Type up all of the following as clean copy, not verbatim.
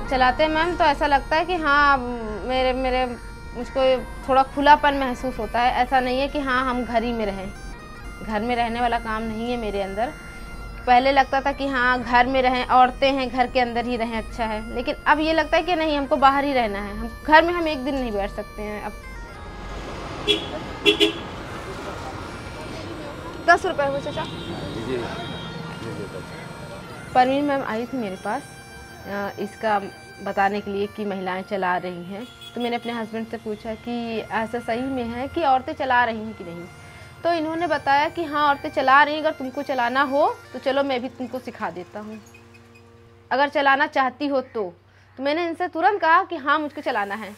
चलाते हैं मैम तो ऐसा लगता है कि हाँ मेरे मेरे मुझको थोड़ा खुलापन महसूस होता है। ऐसा नहीं है कि हाँ हम घर ही में रहें, घर में रहने वाला काम नहीं है मेरे अंदर। पहले लगता था कि हाँ घर में रहें, औरतें हैं घर के अंदर ही रहें अच्छा है, लेकिन अब ये लगता है कि नहीं हमको बाहर ही रहना है। हम घर में हम एक दिन नहीं बैठ सकते हैं अब। 10 रुपए हुए चाचा। परवीन मैम आई थी मेरे पास इसका बताने के लिए कि महिलाएं चला रही हैं। तो मैंने अपने हस्बैंड से पूछा कि ऐसा सही में है कि औरतें चला रही हैं कि नहीं। तो इन्होंने बताया कि हाँ औरतें चला रही हैं, अगर तुमको चलाना हो तो चलो मैं भी तुमको सिखा देता हूँ, अगर चलाना चाहती हो तो मैंने इनसे तुरंत कहा कि हाँ मुझको चलाना है।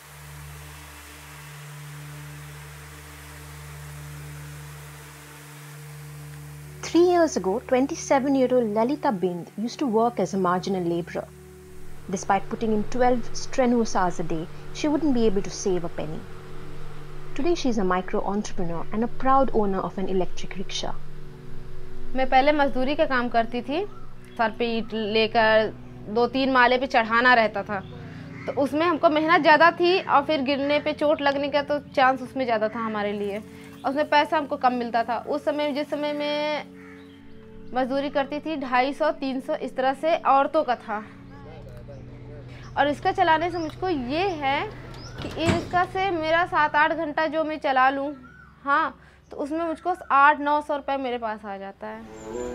Three years ago, 27-year-old Lalita Bind used to work as a marginal laborer. Despite putting in 12 strenuous hours a day, she wouldn't be able to save a penny. Today she is a micro-entrepreneur and a proud owner of an electric rickshaw. मैं पहले मजदूरी का काम करती थी, sir पे ईंट लेकर 2-3 माले पे चढ़ाना रहता था, तो उसमें हमको मेहनत ज़्यादा थी और फिर गिरने पे चोट लगने का तो चांस उसमें ज़्यादा था हमारे लिए, और उसमें पैसा हमको कम मिलता था। उस समय जिस समय मैं मजदूरी करती थी 250-300 इस तरह से औरतों का था। और इसका चलाने से मुझको ये है कि इसका से मेरा 7-8 घंटा जो मैं चला लूँ, हाँ तो उसमें मुझको 800-900 रुपये मेरे पास आ जाता है।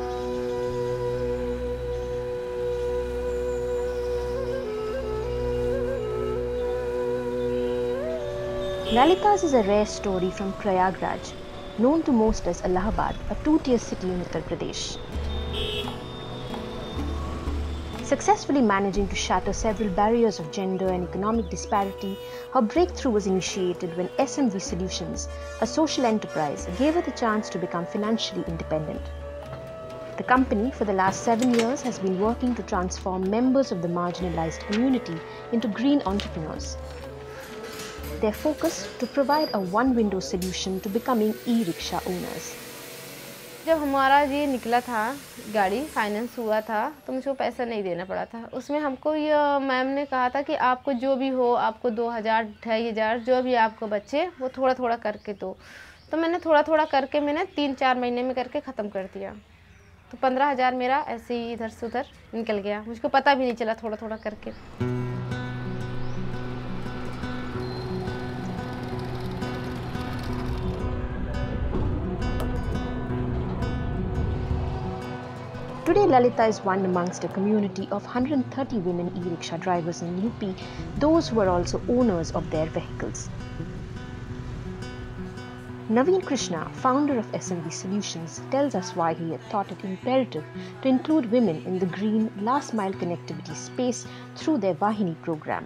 Lalita's is a rare story from Prayagraj, known to most as Allahabad, a two-tier city in Uttar Pradesh. Successfully managing to shatter several barriers of gender and economic disparity, her breakthrough was initiated when SMV Solutions, a social enterprise, gave her the chance to become financially independent. The company, for the last 7 years, has been working to transform members of the marginalized community into green entrepreneurs. Their focus to provide a one-window solution to becoming e-rickshaw owners. जब हमारा ये निकला था, गाड़ी finance हुआ था, तो मुझको पैसा नहीं देना पड़ा था। उसमें हमको ये मैम ने कहा था कि आपको जो भी हो, आपको 2000, 2500 जो भी आपको बचे वो थोड़ा थोड़ा करके दो। तो मैंने थोड़ा थोड़ा करके मैंने 3-4 महीने में करके ख़त्म कर दिया। तो 15,000 मेरा ऐसे ही इधर से उधर निकल गया, मुझको पता भी नहीं चला थोड़ा थोड़ा करके। Today, Lalita is one amongst a community of 130 women e-rickshaw drivers in UP, those who are also owners of their vehicles. Naveen Krishna, founder of SMV Solutions, tells us why he had thought it imperative to include women in the green last mile connectivity space through their Vahini program.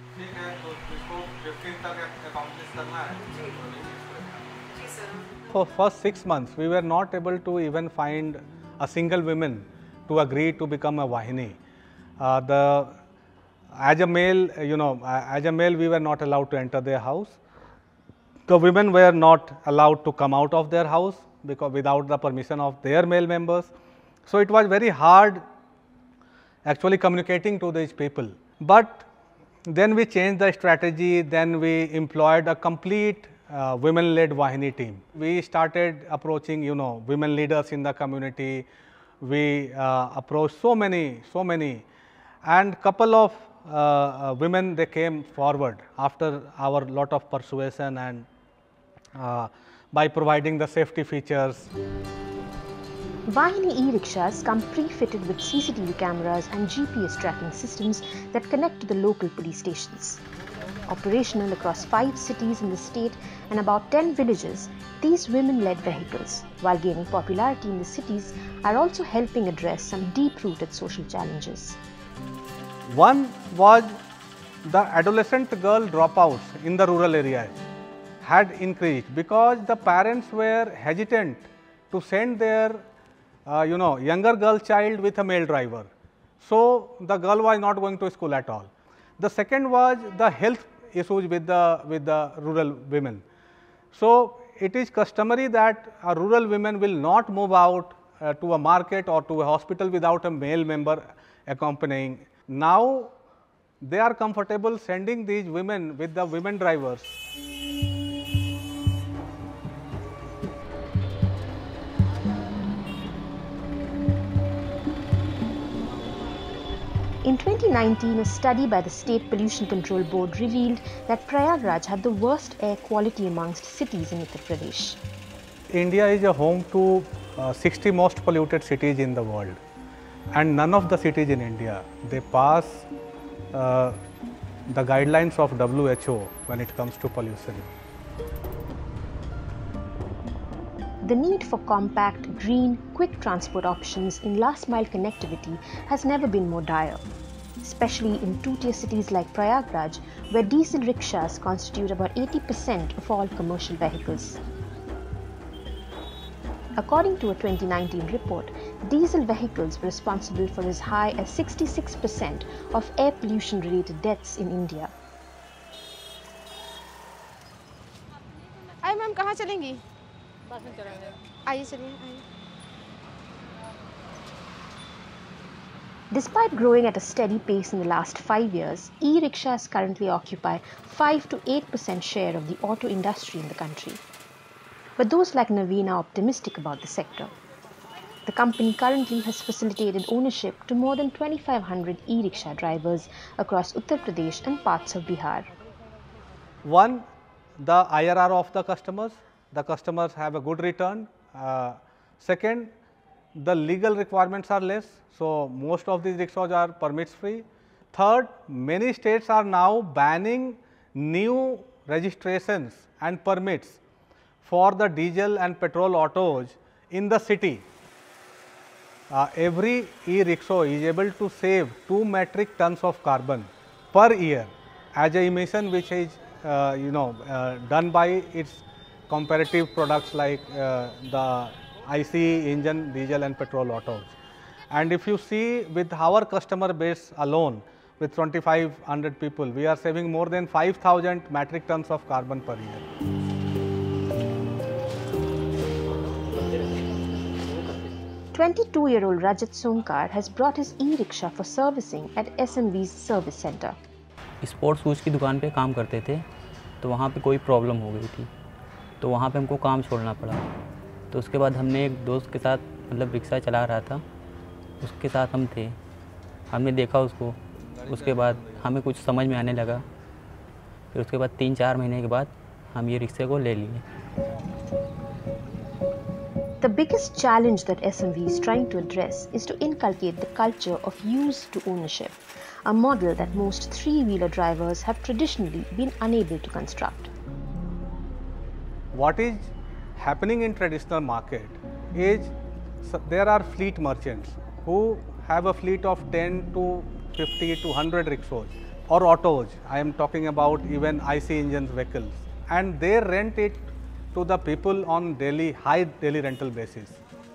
For first 6 months, we were not able to even find a single woman to agree to become a Vahini. As a male, we were not allowed to enter their house. The women were not allowed to come out of their house because without the permission of their male members. So it was very hard actually communicating to these people. But then we changed the strategy, then we employed a complete women-led Vahini team. We started approaching, women leaders in the community. We approached so many, and couple of women, they came forward after our lot of persuasion and by providing the safety features. Vahini e-rickshaws come pre-fitted with CCTV cameras and GPS tracking systems that connect to the local police stations. Operational across 5 cities in the state and about 10 villages, these women-led vehicles, while gaining popularity in the cities, are also helping address some deep-rooted social challenges. One was the adolescent girl dropouts in the rural areas had increased because the parents were hesitant to send their younger girl child with a male driver. So the girl was not going to school at all. The second was the health issues with the rural women. So it is customary that rural women will not move out to a market or to a hospital without a male member accompanying. Now they are comfortable sending these women with the women drivers. In 2019, a study by the State Pollution Control Board revealed that Prayagraj had the worst air quality amongst cities in Uttar Pradesh. India is a home to 60 most polluted cities in the world, and none of the cities in India, they pass the guidelines of WHO when it comes to pollution. The need for compact, green, quick transport options in last-mile connectivity has never been more dire, especially in two-tier cities like Prayagraj, where diesel rickshaws constitute about 80% of all commercial vehicles. According to a 2019 report, diesel vehicles were responsible for as high as 66% of air pollution-related deaths in India. आइए ma'am, कहाँ चलेंगी? बस में चलेंगे। आइए चलिए आइए। Despite growing at a steady pace in the last 5 years, e-rickshaws currently occupy 5 to 8% share of the auto industry in the country. But those like Naveen are optimistic about the sector. The company currently has facilitated ownership to more than 2,500 e-rickshaw drivers across Uttar Pradesh and parts of Bihar. One, the IRR of the customers have a good return. Second, the legal requirements are less, so most of these rickshaws are permits free. Third, many states are now banning new registrations and permits for the diesel and petrol autos in the city. Every e-rickshaw is able to save 2 metric tons of carbon per year as a emission which is done by its comparative products like the ICE engine, diesel and petrol autos. And if you see with our customer base alone, with 2,500 people, we are saving more than 5,000 metric tons of carbon per year. 22-year-old Rajat Sonkar has brought his e-rickshaw for servicing at SMV's service center. Sports shoes की दुकान पे काम करते थे, तो वहाँ पे कोई प्रॉब्लम हो गई थी, तो वहाँ पे हमको काम छोड़ना पड़ा। तो उसके बाद हमने एक दोस्त के साथ मतलब रिक्शा चला रहा था, उसके साथ हम थे, हमने देखा उसको, उसके बाद हमें कुछ समझ में आने लगा। फिर उसके बाद 3-4 महीने के बाद हम ये रिक्शे को ले लिए। The biggest challenge that SMV is trying to address is to inculcate the culture of use to ownership, a model that most three-wheeler drivers have traditionally been unable to construct. What is happening in traditional market is there are fleet merchants who have a fleet of 10 to 50 to 100 rickshaws or autos. I am talking about even IC engines vehicles, and they rent it to the people on high daily rental basis.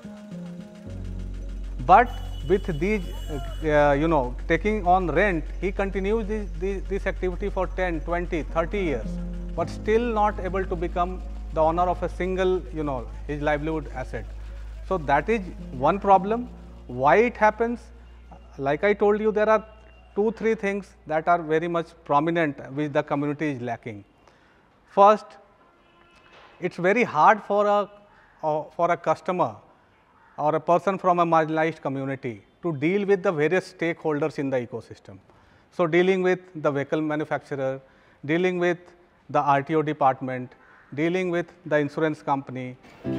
But with these, taking on rent, he continues this activity for 10, 20, 30 years, but still not able to become the owner of a single, his livelihood asset. So that is one problem. Why it happens? Like I told you, there are 2-3 things that are very much prominent which the community is lacking. First, it's very hard for a customer or a person from a marginalized community to deal with the various stakeholders in the ecosystem. So dealing with the vehicle manufacturer, dealing with the RTO department, dealing with the insurance company.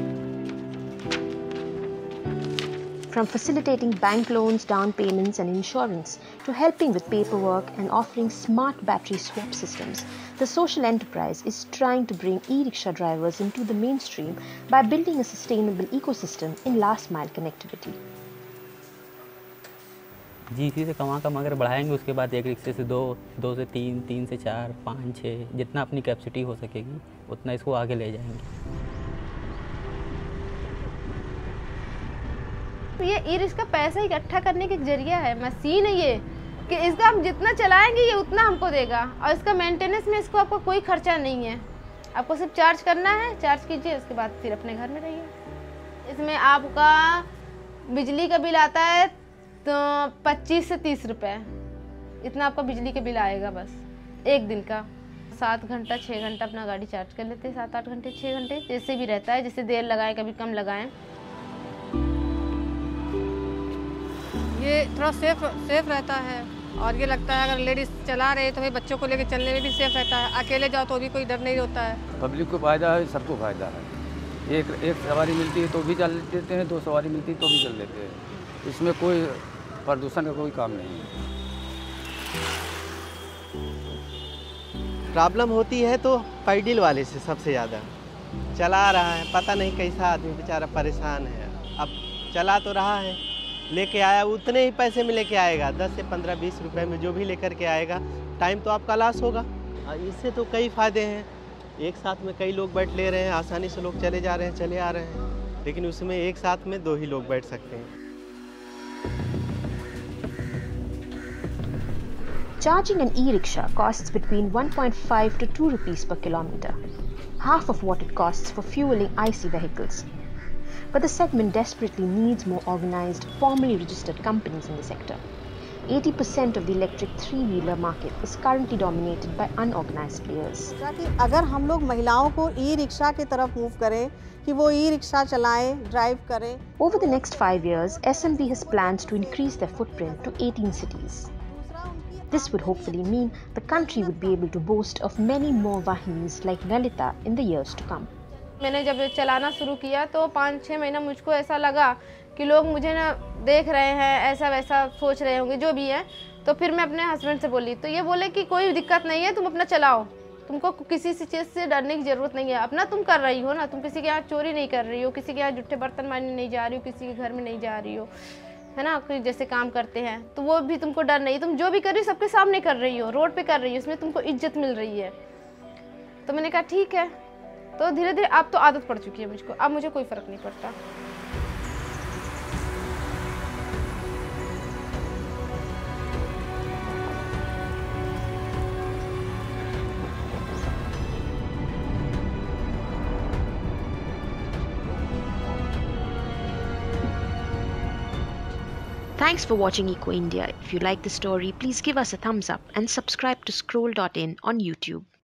From facilitating bank loans, down payments and insurance to helping with paperwork and offering smart battery swap systems, the social enterprise is trying to bring e-rickshaw drivers into the mainstream by building a sustainable ecosystem in last mile connectivity. जी, इसी से कमा अगर बढ़ाएंगे, उसके बाद एक रिक्शे से 2 से 3, 3 से 4, 5, 6 जितना अपनी कैपेसिटी हो सकेगी उतना इसको आगे ले जाएंगे। तो ये ई-रिक्शा पैसा इकट्ठा करने का जरिया है, मशीन है ये, कि इसका हम जितना चलाएंगे ये उतना हमको देगा, और इसका मेंटेनेंस में इसको आपको कोई खर्चा नहीं है, आपको सिर्फ चार्ज करना है, चार्ज कीजिए, उसके बाद फिर अपने घर में रहिए। इसमें आपका बिजली का बिल आता है तो 25 से 30 रुपये, इतना आपका बिजली के बिल आएगा बस एक दिन का। 7 घंटा 6 घंटा अपना गाड़ी चार्ज कर लेते हैं, 7-8 घंटे 6 घंटे जैसे भी रहता है, जैसे देर लगाएं कभी कम लगाएं। ये थोड़ा सेफ रहता है और ये लगता है अगर लेडीज़ चला रहे तो भाई बच्चों को लेकर चलने में भी सेफ रहता है, अकेले जाओ तो भी कोई डर नहीं होता है। पब्लिक को फ़ायदा है, सबको फ़ायदा है। एक सवारी मिलती है तो भी चल लेते हैं, 2 सवारी मिलती है तो भी चल लेते हैं। इसमें कोई प्रदूषण का कोई काम नहीं है। प्रॉब्लम होती है तो पैडल वाले से सबसे ज़्यादा। चला रहा है, पता नहीं कैसा आदमी बेचारा परेशान है। अब चला तो रहा है, लेके आया उतने ही पैसे में लेके आएगा, 10 से 15-20 रुपए में जो भी लेकर के आएगा, टाइम तो आपका लॉस होगा। इससे तो कई फ़ायदे हैं, एक साथ में कई लोग बैठ ले रहे हैं, आसानी से लोग चले जा रहे हैं, चले आ रहे हैं, लेकिन उसमें एक साथ में 2 ही लोग बैठ सकते हैं। Charging an e-rickshaw costs between 1.5 to 2 rupees per kilometer, half of what it costs for fueling IC vehicles. But the segment desperately needs more organized, formally registered companies in the sector. 80% of the electric 3-wheeler market is currently dominated by unorganized players. अगर हम लोग महिलाओं को e rickshaw की तरफ move करें कि वो ई रिक्शा चलाएं, ड्राइव करें। Over the next 5 years, SMV has plans to increase their footprint to 18 cities. This would hopefully mean the country would be able to boast of many more Vahinis like Lalita in the years to come. मैंने जब चलाना शुरू किया तो 5-6 महीना मुझको ऐसा लगा कि लोग मुझे ना देख रहे हैं, ऐसा वैसा सोच रहे होंगे जो भी है। तो फिर मैं अपने हस्बैंड से बोली तो ये बोले कि कोई दिक्कत नहीं है, तुम अपना चलाओ, तुमको किसी चीज़ से डरने की ज़रूरत नहीं है, अपना तुम कर रही हो ना, तुम किसी के यहाँ चोरी नहीं कर रही हो, किसी के यहाँ जुट्ठे बर्तन मारने नहीं जा रही हो, किसी के घर में नहीं जा रही हो, है ना, कोई जैसे काम करते हैं तो वो भी तुमको डर नहीं, तुम जो भी कर रही हो सबके सामने कर रही हो, रोड पे कर रही हो, उसमें तुमको इज्जत मिल रही है। तो मैंने कहा ठीक है। तो धीरे धीरे अब तो आदत पड़ चुकी है मुझको, अब मुझे कोई फ़र्क नहीं पड़ता। Thanks for watching Eco India. If you like the story, please give us a thumbs up and subscribe to Scroll.in on YouTube.